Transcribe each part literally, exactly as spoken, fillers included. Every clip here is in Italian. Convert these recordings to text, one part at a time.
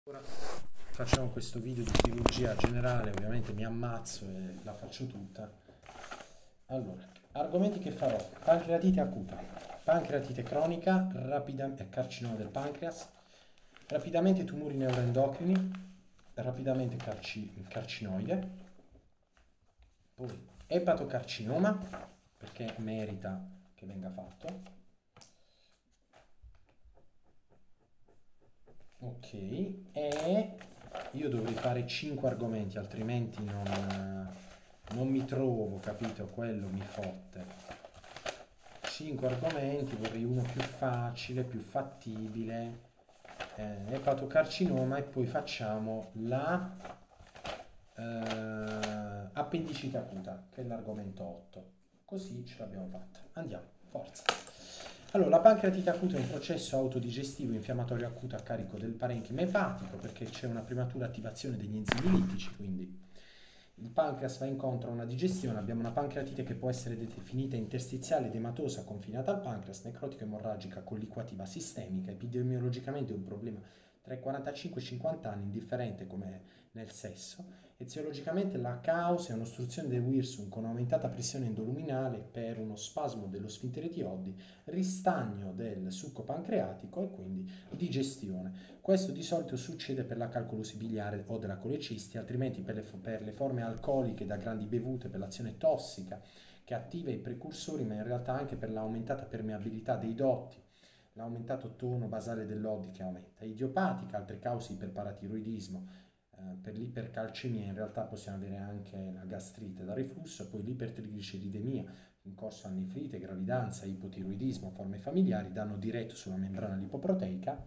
Ora facciamo questo video di chirurgia generale, ovviamente mi ammazzo e la faccio tutta. Allora, argomenti che farò: pancreatite acuta, pancreatite cronica, rapidamente carcinoma del pancreas, rapidamente tumori neuroendocrini, rapidamente carci- carcinoide, poi epatocarcinoma, perché merita che venga fatto. Ok, e io dovrei fare cinque argomenti, altrimenti non, non mi trovo, capito? Quello mi fotte. cinque argomenti, vorrei uno più facile, più fattibile. Eh, epatocarcinoma e poi facciamo la eh, appendicite acuta, che è l'argomento otto. Così ce l'abbiamo fatta. Andiamo, forza. Allora, la pancreatite acuta è un processo autodigestivo infiammatorio acuto a carico del parenchima epatico perché c'è una prematura attivazione degli enzimi litici, quindi il pancreas va incontro a una digestione. Abbiamo una pancreatite che può essere definita interstiziale ed ematosa confinata al pancreas, necrotica emorragica colliquativa sistemica. Epidemiologicamente è un problema tra i quarantacinque e i cinquanta anni, indifferente come nel sesso. Eziologicamente la causa è un'ostruzione del Wirsung con aumentata pressione endoluminale per uno spasmo dello sfintere di Oddi, ristagno del succo pancreatico e quindi digestione. Questo di solito succede per la calcolosi biliare o della colecisti, altrimenti per le, per le forme alcoliche da grandi bevute, per l'azione tossica che attiva i precursori, ma in realtà anche per l'aumentata permeabilità dei dotti, l'aumentato tono basale dell'Oddi che aumenta. Idiopatica, altre cause iperparatiroidismo, eh, per l'ipercalcemia in realtà possiamo avere anche la gastrite da reflusso, poi l'ipertrigliceridemia in corso a nefrite, gravidanza, ipotiroidismo, forme familiari, danno diretto sulla membrana lipoproteica.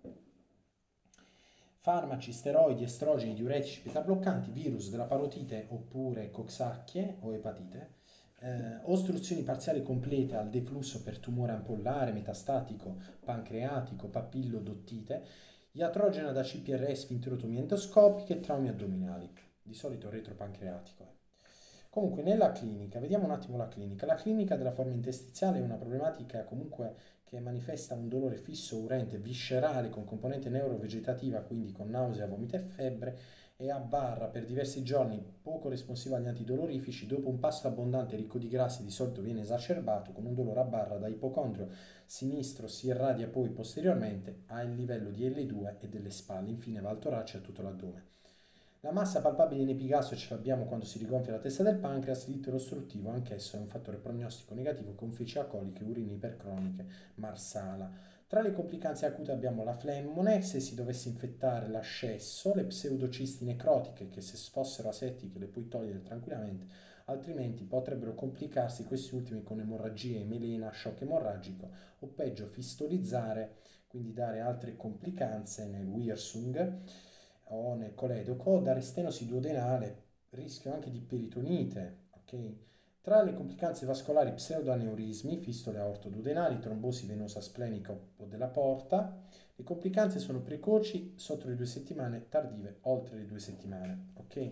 Farmaci, steroidi, estrogeni, diuretici, beta-bloccanti, virus della parotite oppure coxsacchie o epatite, eh, ostruzioni parziali complete al deflusso per tumore ampollare, metastatico, pancreatico, papillodottite, iatrogena da C P R E, sfinterotomie endoscopiche e traumi addominali, di solito retropancreatico. eh. Comunque, nella clinica, vediamo un attimo la clinica. La clinica della forma interstiziale è una problematica comunque che manifesta un dolore fisso, urente, viscerale con componente neurovegetativa, quindi con nausea, vomito e febbre, e a barra per diversi giorni, poco responsiva agli antidolorifici. Dopo un pasto abbondante ricco di grassi di solito viene esacerbato con un dolore a barra da ipocondrio sinistro, si irradia poi posteriormente al livello di L due e delle spalle, infine va al torace e a tutto l'addome. La massa palpabile in epigastreo ce l'abbiamo quando si rigonfia la testa del pancreas. L'itero ostruttivo anch'esso è un fattore prognostico negativo con feci alcoliche, urine ipercroniche, marsala. Tra le complicanze acute abbiamo la flemmone, se si dovesse infettare l'ascesso, le pseudocisti necrotiche che se fossero asettiche le puoi togliere tranquillamente, altrimenti potrebbero complicarsi questi ultimi con emorragie, melena, shock emorragico o peggio fistolizzare, quindi dare altre complicanze nel Wirsung o nel coledoco, dare stenosi duodenale, rischio anche di peritonite, ok? Tra le complicanze vascolari pseudoaneurismi, fistole aortoduodenali, trombosi venosa splenica o della porta, le complicanze sono precoci sotto le due settimane, tardive oltre le due settimane, ok?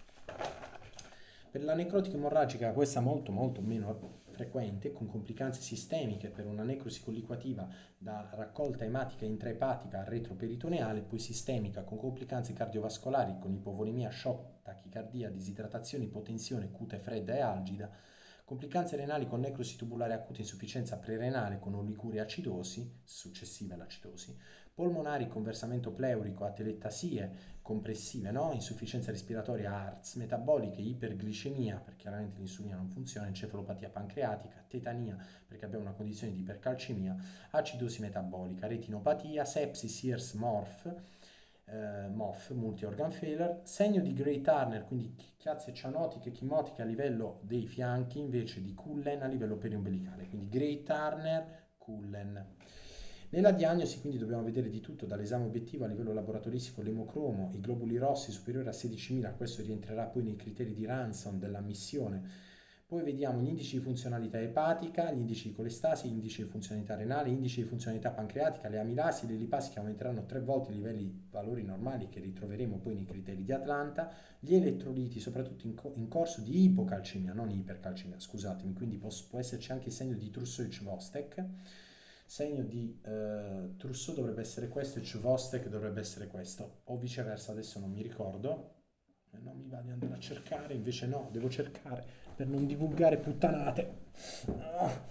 Per la necrotica emorragica questa molto molto meno frequente, con complicanze sistemiche per una necrosi colliquativa da raccolta ematica intraepatica a retroperitoneale, poi sistemica con complicanze cardiovascolari con ipovolemia, shock, tachicardia, disidratazione, ipotensione, cute fredda e algida, complicanze renali con necrosi tubulare acuta, insufficienza prerenale con oliguria acidosi, successiva all'acidosi, polmonari con versamento pleurico, atelettasie compressive, no? Insufficienza respiratoria A R S, metaboliche, iperglicemia, perché chiaramente l'insulina non funziona, encefalopatia pancreatica, tetania, perché abbiamo una condizione di ipercalcemia, acidosi metabolica, retinopatia, sepsi, S I R S, MORF, eh, M O F, multi-organ failure, segno di Gray-Turner, quindi chiazze cianotiche, chimotiche a livello dei fianchi, invece di Cullen a livello periombelicale, quindi Gray-Turner, Cullen. Nella diagnosi quindi dobbiamo vedere di tutto, dall'esame obiettivo a livello laboratoristico, l'emocromo, i globuli rossi superiori a sedicimila, questo rientrerà poi nei criteri di Ransom dell'ammissione. Poi vediamo gli indici di funzionalità epatica, gli indici di colestasi, gli indici di funzionalità renale, gli indici di funzionalità pancreatica, le amilasi, le lipasi che aumenteranno tre volte i livelli valori normali che ritroveremo poi nei criteri di Atlanta, gli elettroliti soprattutto in, co- in corso di ipocalcemia, non ipercalcemia, scusatemi, quindi può, può esserci anche il segno di Trusovich-Vostek. segno di eh, Trousseau dovrebbe essere questo e Chvostek dovrebbe essere questo, o viceversa, adesso non mi ricordo. E non mi va di andare a cercare, invece no, devo cercare per non divulgare puttanate. Ah,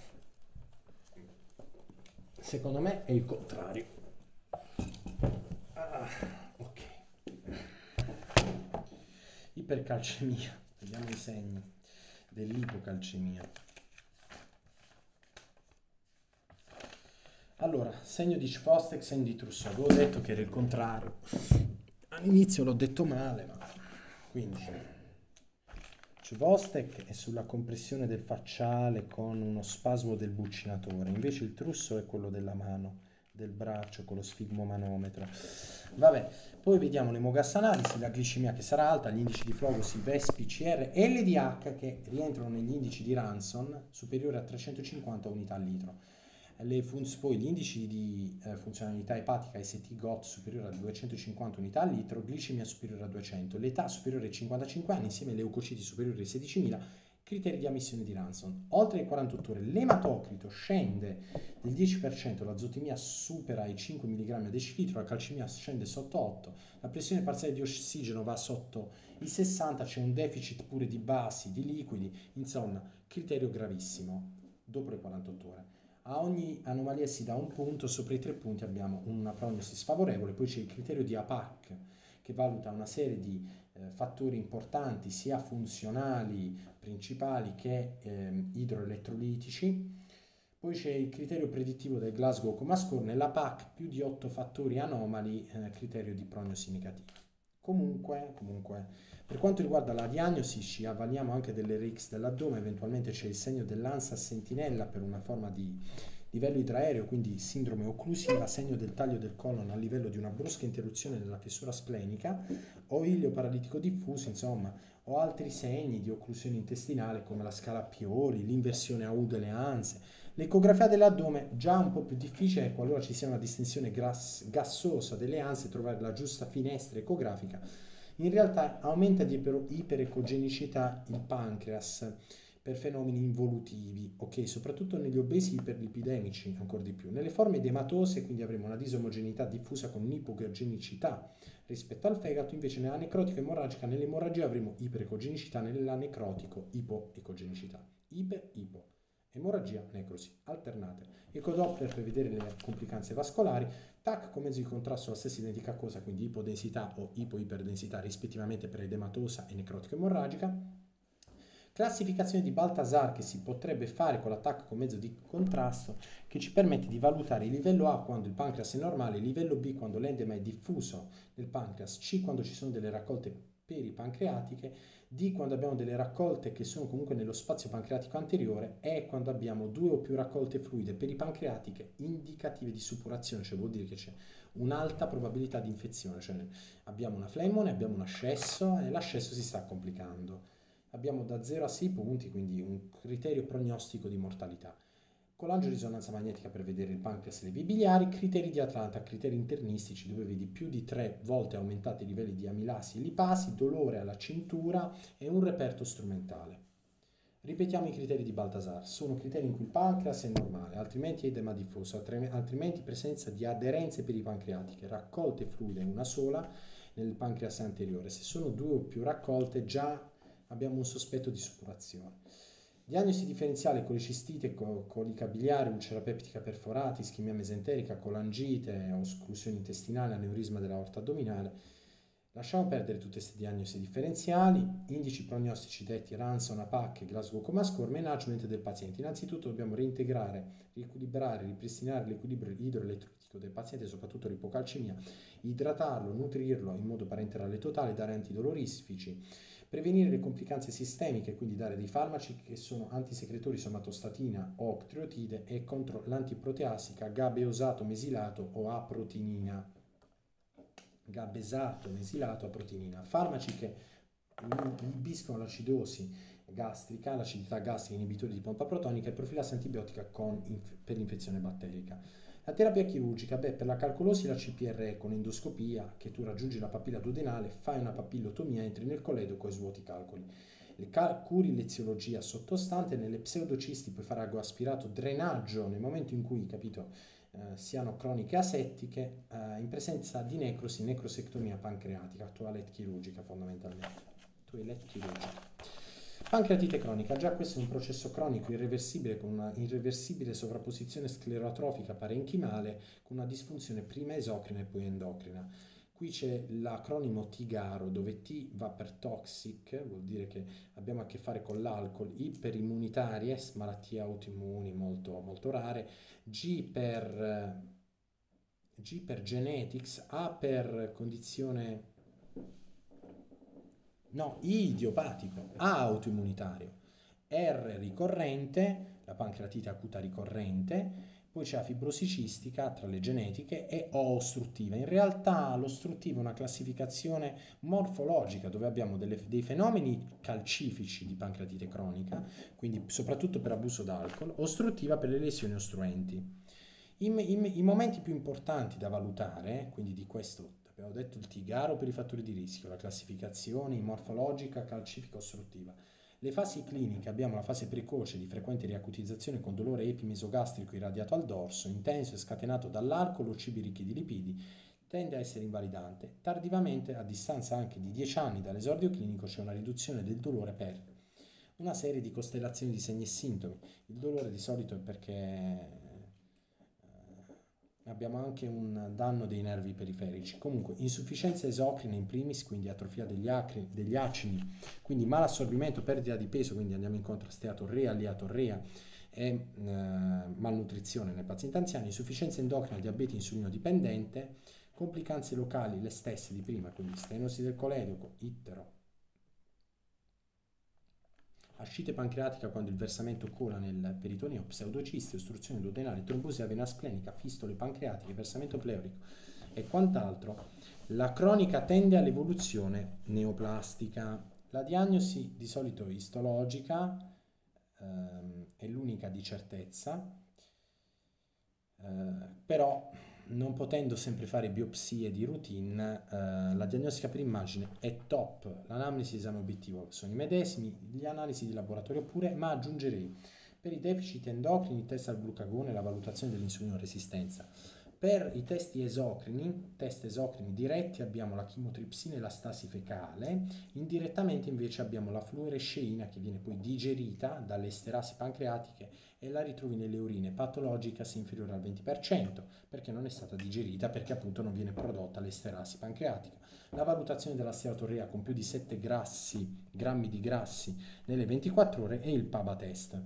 secondo me è il contrario. Ah, ok. Ipercalcemia, vediamo i segni dell'ipocalcemia. Allora, segno di Chvostek, segno di Trousseau. Avevo detto che era il contrario. All'inizio l'ho detto male, ma quindi Chvostek è sulla compressione del facciale con uno spasmo del buccinatore, invece il Trousseau è quello della mano, del braccio con lo sfigmomanometro. Vabbè, poi vediamo le mogassanalisi, la glicemia che sarà alta, gli indici di Flogosi, V E S, P C R e L D H che rientrano negli indici di Ranson superiore a trecentocinquanta unità al litro. Le funz- poi gli indici di eh, funzionalità epatica S T G O T superiore a duecentocinquanta unità al litro, glicemia superiore a duecento, l'età superiore ai cinquantacinque anni insieme ai leucociti superiori ai sedicimila, criteri di ammissione di Ranson. Oltre le quarantotto ore l'ematocrito scende del dieci per cento, l'azotemia supera i cinque milligrammi a decilitro, la calcemia scende sotto otto, la pressione parziale di ossigeno va sotto i sessanta, c'è un deficit pure di basi, di liquidi, insomma, criterio gravissimo dopo le quarantotto ore. A ogni anomalia si dà un punto, sopra i tre punti abbiamo una prognosi sfavorevole, poi c'è il criterio di A P A C che valuta una serie di eh, fattori importanti sia funzionali principali che eh, idroelettrolitici. Poi c'è il criterio predittivo del Glasgow Coma Score, nella P A C più di otto fattori anomali, eh, criterio di prognosi negativa. Comunque, comunque, per quanto riguarda la diagnosi, ci avvaliamo anche dell'R X dell'addome, eventualmente c'è il segno dell'ansa a sentinella per una forma di livello idraereo, quindi sindrome occlusiva, segno del taglio del colon a livello di una brusca interruzione della fessura splenica, o ilio paralitico diffuso, insomma, o altri segni di occlusione intestinale come la scala Piori, l'inversione a U delle anse. L'ecografia dell'addome già un po' più difficile, qualora ci sia una distensione gas- gassosa delle anse, trovare la giusta finestra ecografica. In realtà aumenta di iper- iperecogenicità il pancreas per fenomeni involutivi, ok? Soprattutto negli obesi iperlipidemici, ancora di più. Nelle forme edematose, quindi avremo una disomogeneità diffusa con un'ipogenicità rispetto al fegato, invece nella necrotica emorragica, nell'emorragia avremo iperecogenicità, nella necrotico ipoecogenicità. Iper-ipo. Emorragia, necrosi, alternate. Ecodoppler per vedere le complicanze vascolari, T A C con mezzo di contrasto la stessa identica cosa, quindi ipodensità o ipoiperdensità rispettivamente per edematosa e necrotica emorragica. Classificazione di Balthasar che si potrebbe fare con l'attacco con mezzo di contrasto che ci permette di valutare il livello A quando il pancreas è normale, il livello B quando l'endema è diffuso nel pancreas, C quando ci sono delle raccolte peripancreatiche, D quando abbiamo delle raccolte che sono comunque nello spazio pancreatico anteriore, E quando abbiamo due o più raccolte fluide peripancreatiche indicative di suppurazione, cioè vuol dire che c'è un'alta probabilità di infezione, cioè abbiamo una flemmone, abbiamo un ascesso e l'ascesso si sta complicando. Abbiamo da zero a sei punti, quindi un criterio prognostico di mortalità. Colangiorisonanza magnetica per vedere il pancreas e le vie biliari, criteri di Atlanta, criteri internistici dove vedi più di tre volte aumentati i livelli di amilasi e lipasi, dolore alla cintura e un reperto strumentale. Ripetiamo i criteri di Balthasar, sono criteri in cui il pancreas è normale, altrimenti edema diffuso, altrimenti presenza di aderenze peripancreatiche, raccolte fluide una sola nel pancreas anteriore, se sono due o più raccolte già abbiamo un sospetto di suppurazione. Diagnosi differenziale: colicistite, colica biliare, ulcera peptica perforata, ischemia mesenterica, colangite, occlusione intestinale, aneurisma dell'aorta addominale. Lasciamo perdere tutte queste diagnosi differenziali, indici prognostici detti Ranson, A P A C e Glasgow Coma Score, management del paziente. Innanzitutto dobbiamo reintegrare, riequilibrare, ripristinare l'equilibrio idroelettrolitico del paziente, soprattutto l'ipocalcemia, idratarlo, nutrirlo in modo parenterale totale, dare antidolorifici, prevenire le complicanze sistemiche, quindi dare dei farmaci che sono antisecretori somatostatina o octreotide e contro l'antiproteasica gabeosato mesilato o aprotinina. Gabesato mesilato a proteinina, farmaci che inibiscono l'acidosi gastrica, l'acidità gastrica, inibitori di pompa protonica e profilassi antibiotica con, per l'infezione batterica. La terapia chirurgica, beh, per la calcolosi la C P R con endoscopia, che tu raggiungi la papilla duodenale, fai una papillotomia, entri nel coledoco e svuoti i calcoli. Le cal- curi l'eziologia sottostante, nelle pseudocisti puoi fare ago aspirato, drenaggio nel momento in cui, capito, eh, siano croniche asettiche, eh, in presenza di necrosi, necrosectomia pancreatica, toilette chirurgica fondamentalmente. Toilette chirurgica. Pancreatite cronica, già questo è un processo cronico irreversibile con una irreversibile sovrapposizione sclerotrofica parenchimale con una disfunzione prima esocrina e poi endocrina. Qui c'è l'acronimo TIGARO, dove T va per toxic, vuol dire che abbiamo a che fare con l'alcol, I per immunitarie, malattie autoimmuni molto, molto rare, G per, G per genetics, A per condizione, no, I idiopatico, A autoimmunitario, R ricorrente, la pancreatite acuta ricorrente, poi c'è la fibrosi cistica tra le genetiche e O ostruttiva. In realtà l'ostruttiva è una classificazione morfologica dove abbiamo delle, dei fenomeni calcifici di pancreatite cronica, quindi soprattutto per abuso d'alcol, ostruttiva per le lesioni ostruenti. I, i, I momenti più importanti da valutare, quindi di questo abbiamo detto il TIGARO per i fattori di rischio, la classificazione morfologica, calcifica, ostruttiva. Le fasi cliniche abbiamo la fase precoce di frequente riacutizzazione con dolore epimesogastrico irradiato al dorso, intenso e scatenato dall'alcol o cibi ricchi di lipidi, tende a essere invalidante. Tardivamente, a distanza anche di dieci anni dall'esordio clinico, c'è una riduzione del dolore per una serie di costellazioni di segni e sintomi. Il dolore di solito è perché abbiamo anche un danno dei nervi periferici. Comunque, insufficienza esocrina in primis, quindi atrofia degli, acri, degli acini, quindi malassorbimento, perdita di peso, quindi andiamo incontro a steatorrea, liatorrea e eh, malnutrizione nei pazienti anziani, insufficienza endocrina, diabete insulino dipendente, complicanze locali, le stesse di prima, quindi stenosi del coledoco, ittero, ascite pancreatica quando il versamento cola nel peritoneo, pseudocisti, ostruzione duodenale, trombosi vena splenica, fistole pancreatiche, versamento pleurico e quant'altro. La cronica tende all'evoluzione neoplastica. La diagnosi di solito istologica ehm, è l'unica di certezza, eh, però non potendo sempre fare biopsie di routine, eh, la diagnostica per immagine è top. L'anamnesi esame obiettivo sono i medesimi, le analisi di laboratorio pure, ma aggiungerei per i deficit endocrini il test al glucagone e la valutazione dell'insulino resistenza. Per i testi esocrini, test esocrini diretti abbiamo la chimotripsina e la stasi fecale, indirettamente invece abbiamo la fluoresceina che viene poi digerita dalle esterasi pancreatiche e la ritrovi nelle urine, patologica se inferiore al venti per cento, perché non è stata digerita, perché appunto non viene prodotta l'esterasi pancreatica. La valutazione della steatorrea con più di sette grassi, grammi di grassi nelle ventiquattro ore e il PABA test.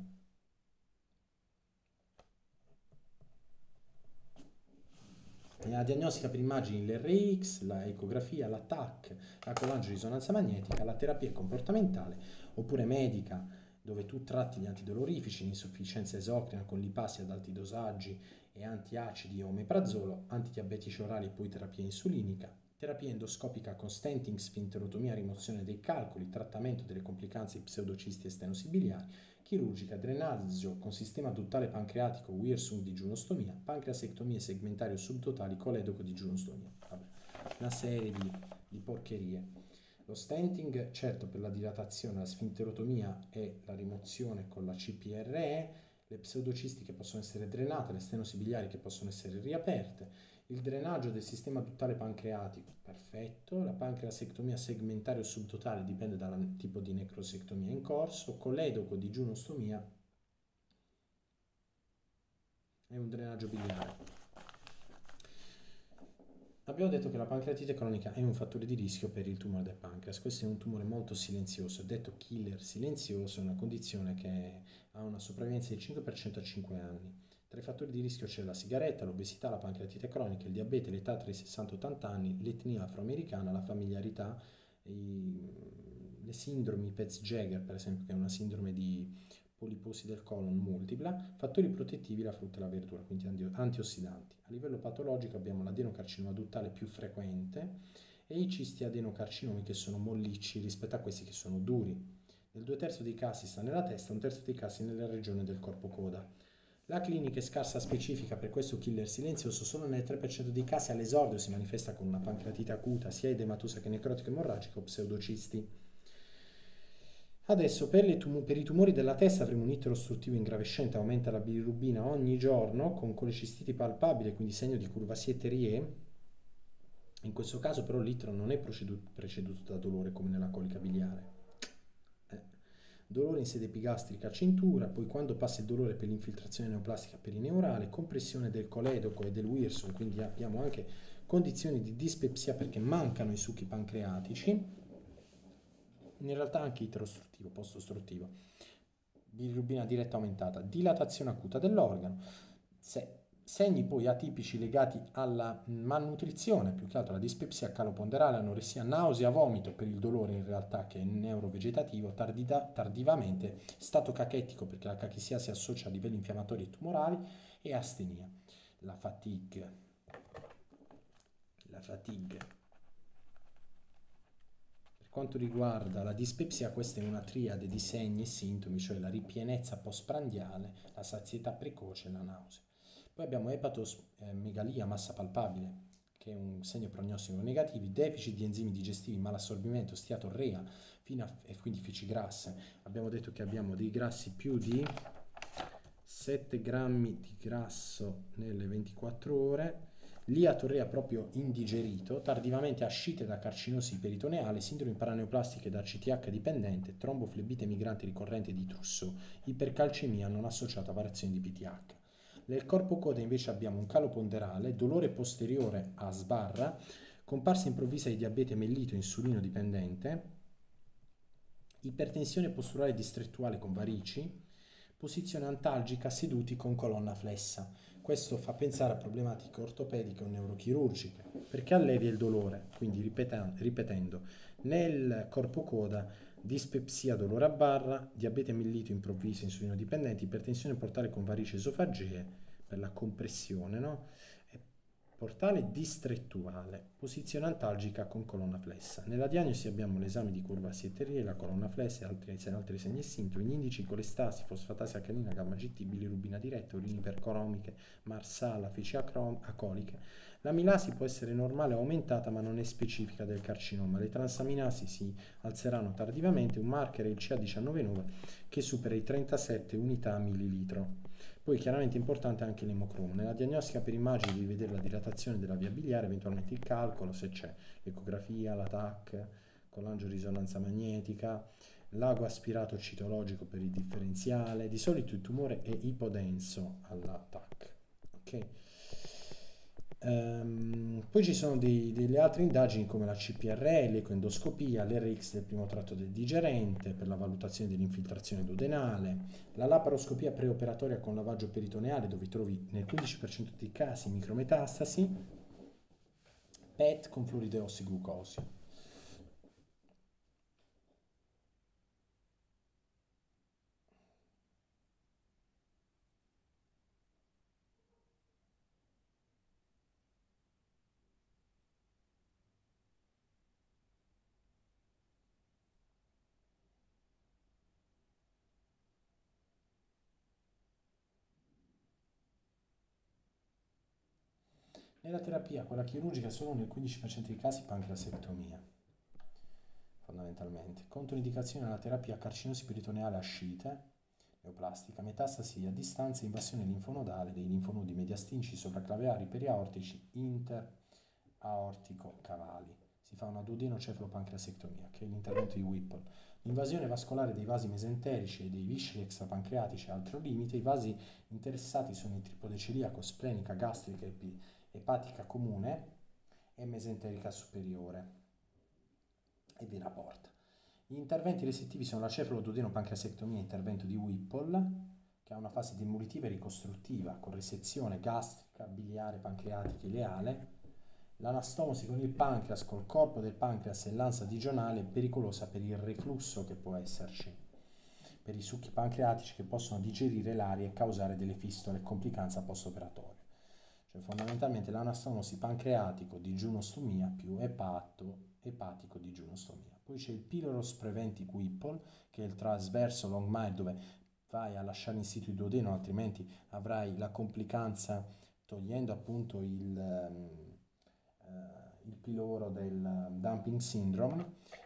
La diagnostica per immagini, l'R X, la ecografia, la T A C, la colangio risonanza magnetica, la terapia comportamentale oppure medica, dove tu tratti gli antidolorifici, l'insufficienza esocrina con lipassi ad alti dosaggi e antiacidi e omeprazolo, antidiabetici orali e poi terapia insulinica, terapia endoscopica con stenting, sfinterotomia, rimozione dei calcoli, trattamento delle complicanze di pseudocisti e stenosi biliari, chirurgica, drenaggio con sistema duttale pancreatico, Wirsung digiunostomia, pancreasectomie segmentario subtotali, coledoco digiunostomia. Vabbè, una serie di, di porcherie. Lo stenting, certo, per la dilatazione, la sfinterotomia e la rimozione con la C P R E, le pseudocisti che possono essere drenate, le stenosi biliari che possono essere riaperte, il drenaggio del sistema duttale pancreatico, perfetto, la pancreasectomia segmentario subtotale dipende dal tipo di necrosectomia in corso, coledoco digiunostomia e un drenaggio biliare. Abbiamo detto che la pancreatite cronica è un fattore di rischio per il tumore del pancreas. Questo è un tumore molto silenzioso, è detto killer silenzioso, è una condizione che ha una sopravvivenza del cinque per cento a cinque anni. Tra i fattori di rischio c'è la sigaretta, l'obesità, la pancreatite cronica, il diabete, l'età tra i sessanta e ottanta anni, l'etnia afroamericana, la familiarità, i, le sindromi Pets-Jaeger, per esempio, che è una sindrome di poliposi del colon multipla, fattori protettivi, la frutta e la verdura, quindi antiossidanti. A livello patologico abbiamo l'adenocarcinoma duttale più frequente e i cisti adenocarcinomi che sono mollicci rispetto a questi che sono duri. Nel due terzi dei casi sta nella testa, un terzo dei casi nella regione del corpo coda. La clinica è scarsa specifica per questo killer silenzioso, solo nel tre per cento dei casi all'esordio si manifesta con una pancreatite acuta, sia edematosa che necrotica emorragica o pseudocisti. Adesso per, le tumo- per i tumori della testa avremo un iter ostruttivo ingravescente, aumenta la bilirubina ogni giorno con colecistiti palpabile, quindi segno di Courvoisier-Terrier. In questo caso però l'itero non è procedu- preceduto da dolore come nella colica biliare. Eh. Dolore in sede epigastrica a cintura, poi quando passa il dolore per l'infiltrazione neoplastica perineurale, compressione del coledoco e del Wilson, quindi abbiamo anche condizioni di dispepsia perché mancano i succhi pancreatici, in realtà anche iter-ostruttivo, post-ostruttivo, bilirubina diretta aumentata, dilatazione acuta dell'organo, se- segni poi atipici legati alla malnutrizione, più che altro alla dispepsia caloponderale, anoressia, nausea, vomito per il dolore in realtà che è neurovegetativo, tardida- tardivamente, stato cachetico perché la cachessia si associa a livelli infiammatori e tumorali e astenia. La fatigue, la fatigue. Per quanto riguarda la dispepsia, questa è una triade di segni e sintomi, cioè la ripienezza postprandiale, la sazietà precoce e la nausea. Poi abbiamo epatomegalia, massa palpabile, che è un segno prognostico negativo, deficit di enzimi digestivi, malassorbimento, steatorrea, fina- e quindi fici grasse. Abbiamo detto che abbiamo dei grassi più di sette grammi di grasso nelle ventiquattro ore, l'iatorrea proprio indigerito, tardivamente ascite da carcinosi peritoneale, sindromi paraneoplastiche da C T H dipendente, tromboflebite migrante ricorrente di Trousseau, ipercalcemia non associata a variazioni di P T H. Nel corpo coda invece abbiamo un calo ponderale, dolore posteriore a sbarra, comparsa improvvisa di diabete mellito insulino dipendente, ipertensione posturale distrettuale con varici, posizione antalgica seduti con colonna flessa. Questo fa pensare a problematiche ortopediche o neurochirurgiche, perché allevia il dolore, quindi ripeta- ripetendo, nel corpo coda dispepsia, dolore a barra, diabete mellito improvviso, insulino dipendente, ipertensione portale con varici esofagee per la compressione, no? E portale distrettuale, posizione antalgica con colonna flessa. Nella diagnosi abbiamo l'esame di Courvoisier-Terrier, la colonna flessa e altri, altri segni e sintomi. Gli indici colestasi, fosfatasi alcalina, gamma G T, bilirubina diretta, urine ipercromiche, marsala, feci acrom- acoliche. L'amilasi può essere normale o aumentata ma non è specifica del carcinoma. Le transaminasi si alzeranno tardivamente, un marker è il C A diciannove nove che supera i trentasette unità a millilitro. Poi chiaramente importante anche l'emocromo. Nella diagnostica per immagini devi vedere la dilatazione della via biliare, eventualmente il calcolo, se c'è l'ecografia, la T A C, con l'angiorisonanza magnetica, l'ago aspirato citologico per il differenziale. Di solito il tumore è ipodenso alla T A C. Ok? Ehm, poi ci sono dei- delle altre indagini come la C P R L, l'ecoendoscopia, l'R X del primo tratto del digerente per la valutazione dell'infiltrazione duodenale, la laparoscopia preoperatoria con lavaggio peritoneale dove trovi nel quindici per cento dei casi micrometastasi, P E T con fluorideossiglucosio. Nella terapia, quella chirurgica, solo nel quindici per cento dei casi pancreasectomia, fondamentalmente. Controindicazione alla terapia carcinosi peritoneale ascite, neoplastica, metastasi a distanza, invasione linfonodale dei linfonodi mediastinci sopraclaveari periaortici interaortico cavali. Si fa una duodenocefalopancreasectomia, che è l'intervento di Whipple. L'invasione vascolare dei vasi mesenterici e dei visceri extrapancreatici è altro limite. I vasi interessati sono il tripode celiaco, splenica, gastrica e epatica comune e mesenterica superiore e vena porta. Gli interventi resettivi sono la cefaloduodeno-pancreasectomia, intervento di Whipple, che ha una fase demolitiva e ricostruttiva con resezione gastrica, biliare, pancreatica, ileale. L'anastomosi con il pancreas, col corpo del pancreas e l'ansa digionale è pericolosa per il reflusso che può esserci, per i succhi pancreatici che possono digerire l'aria e causare delle fistole e complicanza post-operatoria. Cioè fondamentalmente l'anastomosi pancreatico digiunostomia più epato, epatico digiunostomia. Poi c'è il pylorus preventive Whipple, che è il trasverso long mile dove vai a lasciare in situ il duodeno, altrimenti avrai la complicanza togliendo appunto il, um, uh, il piloro del dumping syndrome.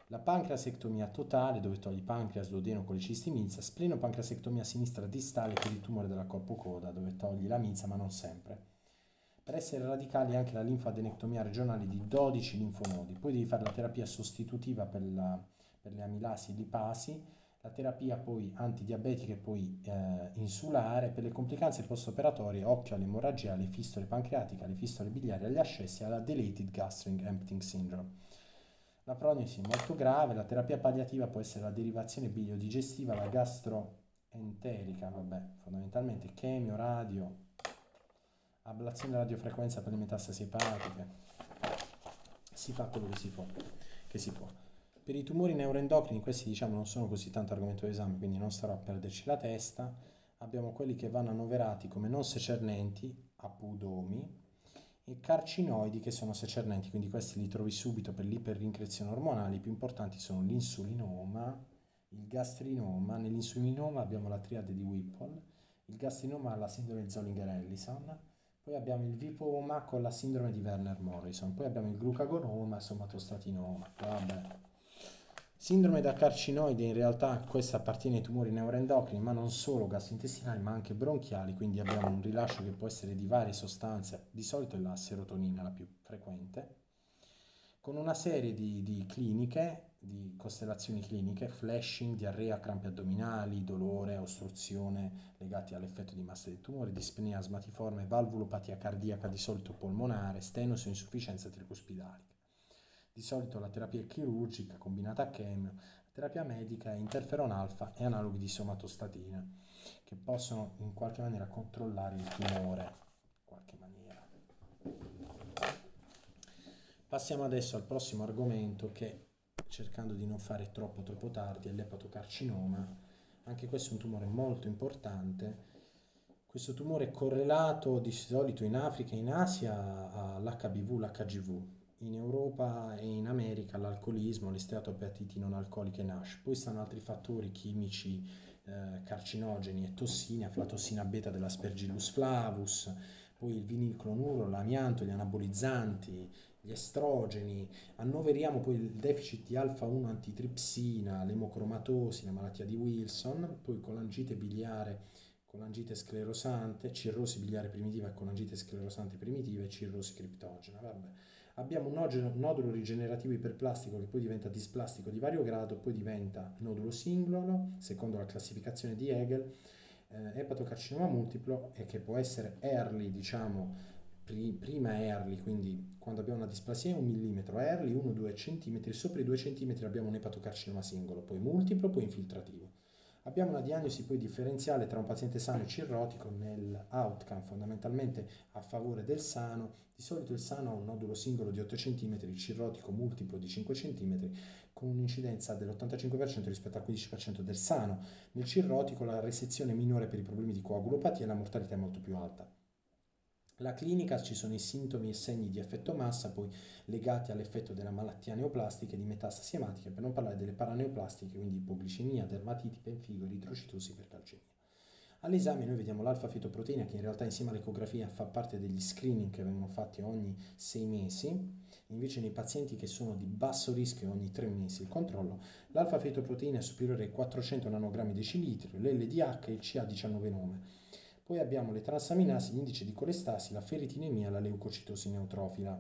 La pancreasectomia totale, dove togli pancreas, duodeno, colicisti, milza. Splenopancreasectomia sinistra distale per il tumore della corpo coda, dove togli la milza, ma non sempre. Per essere radicali anche la linfadenectomia regionale di dodici linfonodi. Poi devi fare la terapia sostitutiva per, la, per le amilasi e lipasi, la terapia poi antidiabetica e poi eh, insulare. Per le complicanze post-operatorie, occhio all'emorragia, alle fistole pancreatiche, alle fistole biliari, agli ascessi e alla dilated gastric emptying syndrome. La prognosi è molto grave, la terapia palliativa può essere la derivazione biliodigestiva, la gastroenterica, vabbè, fondamentalmente chemio, radio, ablazione a radiofrequenza per le metastasi epatiche. Si fa quello che si può. Che si può. Per i tumori neuroendocrini, questi diciamo non sono così tanto argomento d'esame, quindi non starò a perderci la testa. Abbiamo quelli che vanno annoverati come non secernenti, apudomi, e carcinoidi che sono secernenti, quindi questi li trovi subito per l'iperrincrezione ormonale. I più importanti sono l'insulinoma, il gastrinoma. Nell'insulinoma abbiamo la triade di Whipple, il gastrinoma ha la sindrome di Zollinger-Ellison, poi abbiamo il vipoma con la sindrome di Werner-Morrison, poi abbiamo il glucagonoma e il somatostatinoma. Vabbè. Sindrome da carcinoide, in realtà questa appartiene ai tumori neuroendocrini, ma non solo gastrointestinali, ma anche bronchiali, quindi abbiamo un rilascio che può essere di varie sostanze, di solito è la serotonina la più frequente, con una serie di, di cliniche, di costellazioni cliniche, flashing, diarrea, crampi addominali, dolore, ostruzione legati all'effetto di massa del tumore, dispnea asmatiforme, valvulopatia cardiaca, di solito polmonare, stenosi o insufficienza tricuspidale. Di solito la terapia chirurgica combinata a chemio, la terapia medica è interferon alfa e analoghi di somatostatina, che possono in qualche maniera controllare il tumore, in qualche maniera. Passiamo adesso al prossimo argomento che, cercando di non fare troppo troppo tardi, è l'epatocarcinoma. Anche questo è un tumore molto importante. Questo tumore è correlato di solito in Africa e in Asia all'H B V, l'H G V. In Europa e in America l'alcolismo, le steatopeatiti non alcoliche NASH. Poi stanno altri fattori chimici eh, carcinogeni e tossine, aflatossina beta dell'Aspergillus flavus, poi il vinilcloruro, l'amianto, gli anabolizzanti, gli estrogeni. Annoveriamo poi il deficit di alfa uno antitripsina, l'emocromatosi, la malattia di Wilson, poi colangite biliare, colangite sclerosante, cirrosi biliare primitiva e colangite sclerosante primitiva e cirrosi criptogena. Vabbè. Abbiamo un nodulo, nodulo rigenerativo iperplastico che poi diventa displastico di vario grado, poi diventa nodulo singolo, secondo la classificazione di Hegel, eh, epatocarcinoma multiplo, e che può essere early, diciamo, pri, prima early, quindi quando abbiamo una displasia un millimetro, early uno due centimetri, sopra i due centimetri abbiamo un epatocarcinoma singolo, poi multiplo, poi infiltrativo. Abbiamo una diagnosi poi differenziale tra un paziente sano e cirrotico nell'outcome, fondamentalmente a favore del sano. Di solito il sano ha un nodulo singolo di otto centimetri, il cirrotico multiplo di cinque centimetri, con un'incidenza dell'ottantacinque per cento rispetto al quindici per cento del sano. Nel cirrotico la resezione è minore per i problemi di coagulopatia e la mortalità è molto più alta. La clinica, ci sono i sintomi e segni di effetto massa, poi legati all'effetto della malattia neoplastica e di metastasi ematiche, per non parlare delle paraneoplastiche, quindi ipoglicemia, dermatiti, penfigo, eritrocitosi, ipercalcemia. All'esame noi vediamo l'alfa-fetoproteina, che in realtà insieme all'ecografia fa parte degli screening che vengono fatti ogni sei mesi, invece nei pazienti che sono di basso rischio ogni tre mesi il controllo. L'alfa-fetoproteina è superiore ai quattrocento nanogrammi decilitro, l'L D H e il C A diciannove nove. Poi abbiamo le transaminasi, l'indice di colestasi, la ferritinemia e la leucocitosi neutrofila.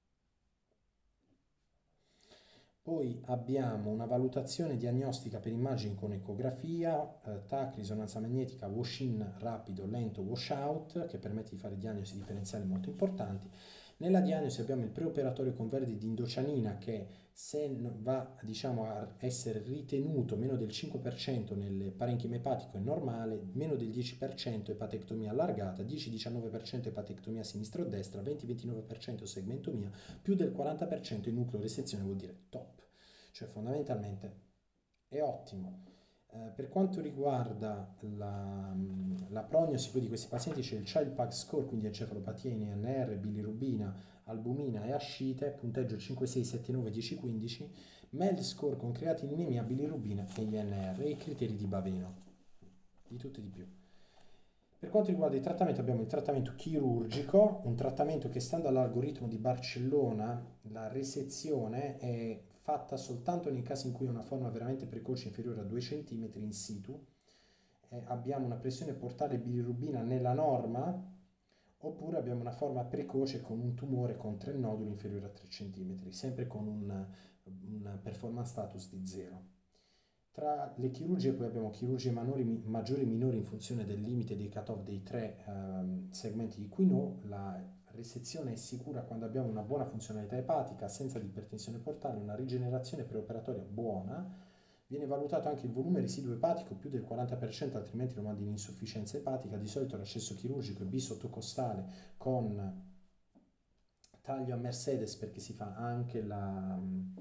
Poi abbiamo una valutazione diagnostica per immagini con ecografia, eh, T A C, risonanza magnetica, wash-in rapido, lento, wash-out, che permette di fare diagnosi differenziali molto importanti. Nella diagnosi abbiamo il preoperatorio con verdi di indocianina che, se va, diciamo, a essere ritenuto meno del cinque per cento nel parenchima epatico è normale, meno del dieci per cento epatectomia allargata, dieci diciannove per cento epatectomia sinistra o destra, venti ventinove per cento segmentomia, più del quaranta per cento in nucleo resezione vuol dire top, cioè fondamentalmente è ottimo. Eh, per quanto riguarda la, la prognosi poi di questi pazienti c'è il Child Pug Score, quindi encefalopatia in I N R, bilirubina, albumina e ascite, punteggio cinque, sei, sette, nove, dieci, quindici, M E L D Score con creatininemia, bilirubina e I N R e i criteri di Baveno, di tutto e di più. Per quanto riguarda il trattamento abbiamo il trattamento chirurgico, un trattamento che stando all'algoritmo di Barcellona la resezione è fatta soltanto nei casi in cui è una forma veramente precoce inferiore a due centimetri in situ, eh, abbiamo una pressione portale bilirubina nella norma, oppure abbiamo una forma precoce con un tumore con tre noduli inferiori a tre centimetri, sempre con un, un performance status di zero. Tra le chirurgie poi abbiamo chirurgie minori, maggiori e minori in funzione del limite dei cut-off dei tre ehm, segmenti di Quinault. La resezione è sicura quando abbiamo una buona funzionalità epatica, assenza di ipertensione portale, una rigenerazione preoperatoria buona. Viene valutato anche il volume residuo epatico più del quaranta per cento, altrimenti lo mandi in insufficienza epatica. Di solito l'accesso chirurgico è bisottocostale con taglio a Mercedes, perché si fa anche la,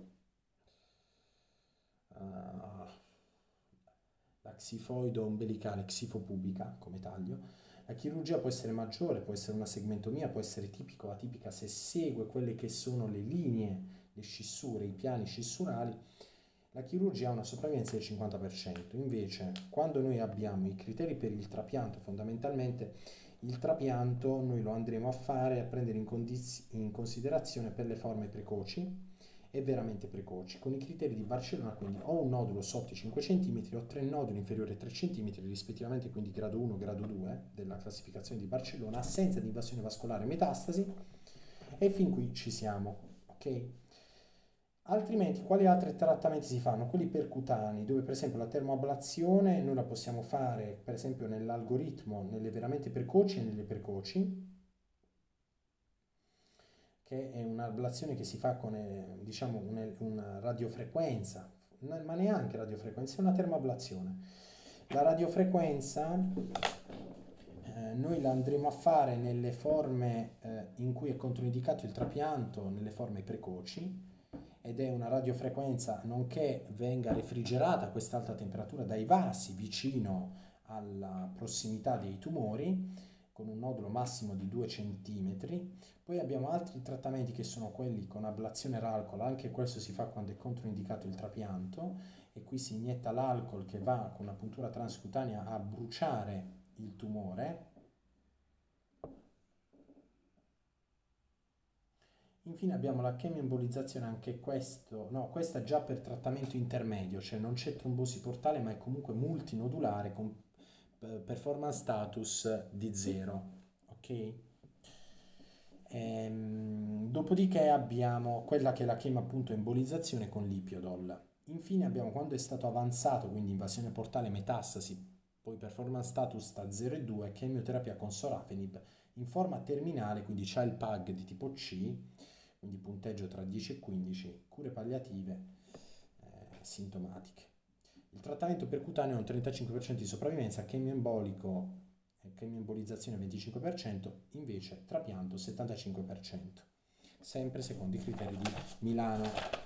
uh, la xifoide ombelicale, xifopubica come taglio. La chirurgia può essere maggiore, può essere una segmentomia, può essere tipico o atipica se segue quelle che sono le linee, le scissure, i piani scissurali. La chirurgia ha una sopravvivenza del cinquanta per cento. Invece, quando noi abbiamo i criteri per il trapianto, fondamentalmente il trapianto noi lo andremo a fare a prendere in, condiz- in considerazione per le forme precoci e veramente precoci, con i criteri di Barcellona, quindi o un nodulo sotto i cinque centimetri o tre noduli inferiori ai tre centimetri, rispettivamente, quindi grado uno e grado due della classificazione di Barcellona, assenza di invasione vascolare e metastasi, e fin qui ci siamo, ok? Altrimenti, quali altri trattamenti si fanno? Quelli percutanei, dove per esempio la termoablazione noi la possiamo fare per esempio nell'algoritmo, nelle veramente precoci e nelle precoci, che è un'ablazione che si fa con eh, diciamo una, una radiofrequenza, ma neanche radiofrequenza, è una termoablazione. La radiofrequenza eh, noi la andremo a fare nelle forme eh, in cui è controindicato il trapianto, nelle forme precoci, ed è una radiofrequenza nonché venga refrigerata a quest'alta temperatura dai vasi vicino alla prossimità dei tumori, con un nodulo massimo di due centimetri. Poi abbiamo altri trattamenti che sono quelli con ablazione all'alcol, anche questo si fa quando è controindicato il trapianto, e qui si inietta l'alcol che va con una puntura transcutanea a bruciare il tumore. Infine abbiamo la chemioembolizzazione, anche questo, no, questa è già per trattamento intermedio, cioè non c'è trombosi portale ma è comunque multinodulare con performance status di zero, ok? Ehm, dopodiché abbiamo quella che è la chemo appunto embolizzazione con l'Ipiodol. Infine abbiamo quando è stato avanzato, quindi invasione portale, metastasi, poi performance status da zero e due, chemioterapia con sorafenib in forma terminale, quindi c'è il P A G di tipo C, quindi punteggio tra dieci e quindici, cure palliative eh, sintomatiche. Il trattamento percutaneo ha un trentacinque per cento di sopravvivenza, chemioembolico e chemioembolizzazione venticinque per cento, invece trapianto settantacinque per cento. Sempre secondo i criteri di Milano,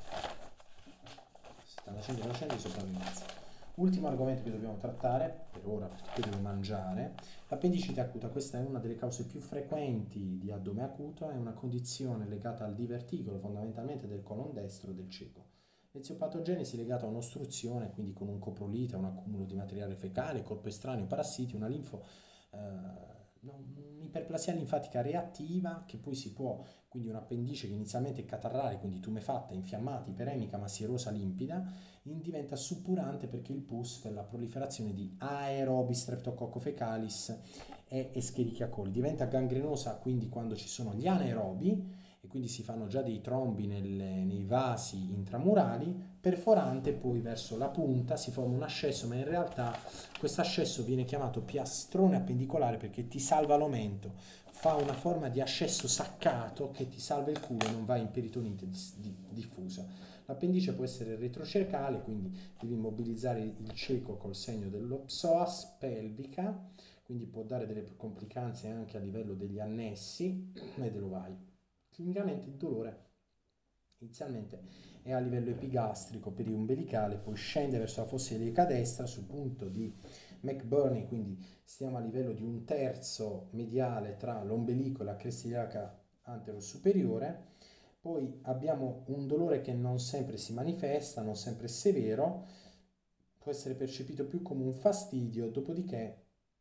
settantacinque per cento di sopravvivenza. Ultimo argomento che dobbiamo trattare, per ora perché devo mangiare, l'appendicite acuta. Questa è una delle cause più frequenti di addome acuto, è una condizione legata al diverticolo fondamentalmente del colon destro del cieco. L'eziopatogenesi è legata a un'ostruzione, quindi con un coprolite, un accumulo di materiale fecale, corpo estraneo, parassiti, una linfo, eh, un'iperplasia linfatica reattiva che poi si può, quindi un appendice che inizialmente è catarrale, quindi tumefatta, infiammata, iperemica ma sierosa limpida, diventa suppurante perché il pus per la proliferazione di aerobi streptococco fecalis e Escherichia coli diventa gangrenosa, quindi quando ci sono gli anaerobi e quindi si fanno già dei trombi nelle, nei vasi intramurali, perforante poi verso la punta si forma un ascesso, ma in realtà questo ascesso viene chiamato piastrone appendicolare perché ti salva l'aumento, fa una forma di ascesso saccato che ti salva il culo e non va in peritonite diffusa. L'appendice può essere retrocercale, quindi devi immobilizzare il cieco col segno dello psoas pelvica, quindi può dare delle complicanze anche a livello degli annessi e dell'ovaio. Clinicamente il dolore inizialmente è a livello epigastrico, periumbilicale, poi scende verso la fossa iliaca destra sul punto di McBurney, quindi stiamo a livello di un terzo mediale tra l'ombelico e la cresta iliaca antero-superiore. Poi abbiamo un dolore che non sempre si manifesta, non sempre è severo, può essere percepito più come un fastidio, dopodiché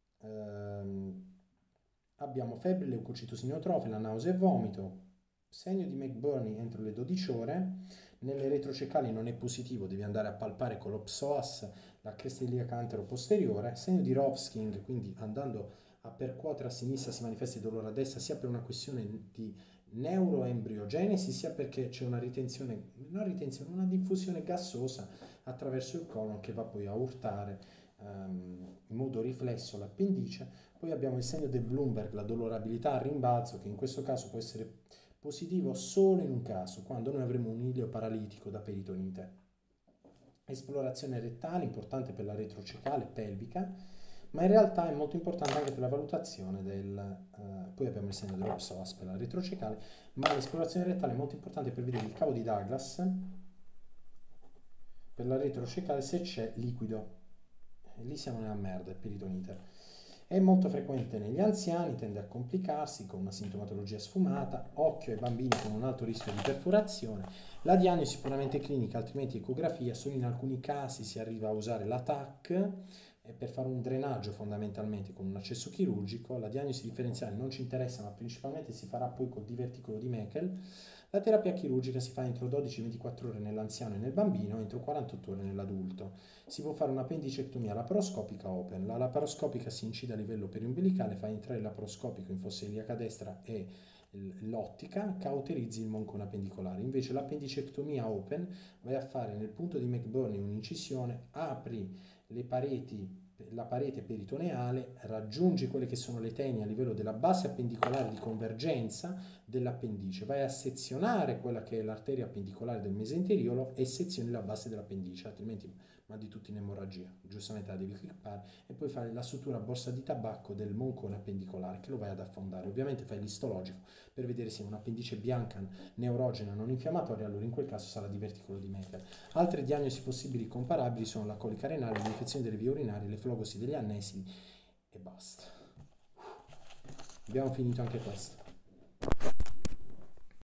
ehm, abbiamo febbre, leucocitosi neutrofila, nausea e vomito, segno di McBurney entro le dodici ore, Nelle retrocecali non è positivo, devi andare a palpare con lo psoas la cresta iliaca antero-posteriore. Segno di Rovsking, quindi andando a percuotere a sinistra si manifesta il dolore a destra, sia per una questione di neuroembriogenesi, sia perché c'è una ritenzione, una ritenzione, una diffusione gassosa attraverso il colon che va poi a urtare ehm, in modo riflesso l'appendice. Poi abbiamo il segno del Bloomberg, la dolorabilità a rimbalzo, che in questo caso può essere positivo solo in un caso, quando noi avremo un ileo paralitico da peritonite. Esplorazione rettale, importante per la retrocecale pelvica, ma in realtà è molto importante anche per la valutazione del... Eh, poi abbiamo il segno dello psoas per la retrocecale, ma l'esplorazione rettale è molto importante per vedere il cavo di Douglas per la retrocecale se c'è liquido. E lì siamo nella merda, è peritonite. È molto frequente negli anziani, tende a complicarsi con una sintomatologia sfumata, occhio ai bambini con un alto rischio di perforazione. La diagnosi puramente clinica, altrimenti ecografia, solo in alcuni casi si arriva a usare la T A C per fare un drenaggio fondamentalmente con un accesso chirurgico. La diagnosi differenziale non ci interessa, ma principalmente si farà poi col diverticolo di Meckel. La terapia chirurgica si fa entro dodici ventiquattro ore nell'anziano e nel bambino, entro quarantotto ore nell'adulto. Si può fare un'appendicectomia laparoscopica open. La laparoscopica si incide a livello periumbilicale, fa entrare il laparoscopico in fossa iliaca destra e l'ottica, cauterizzi il moncone appendicolare. Invece l'appendicectomia open vai a fare nel punto di McBurney un'incisione, apri le pareti, la parete peritoneale, raggiungi quelle che sono le tenie a livello della base appendicolare di convergenza dell'appendice, vai a sezionare quella che è l'arteria appendicolare del mesenteriolo e sezioni la base dell'appendice, altrimenti mandi tutti in emorragia, giustamente la devi clippare, e poi fare la sutura a borsa di tabacco del moncone appendicolare che lo vai ad affondare. Ovviamente fai l'istologico per vedere se è un'appendice bianca, neurogena, non infiammatoria, allora in quel caso sarà diverticolo di Meckel. Altre diagnosi possibili comparabili sono la colica renale, le infezioni delle vie urinarie, le flogosi degli annesi e basta. Abbiamo finito anche questo.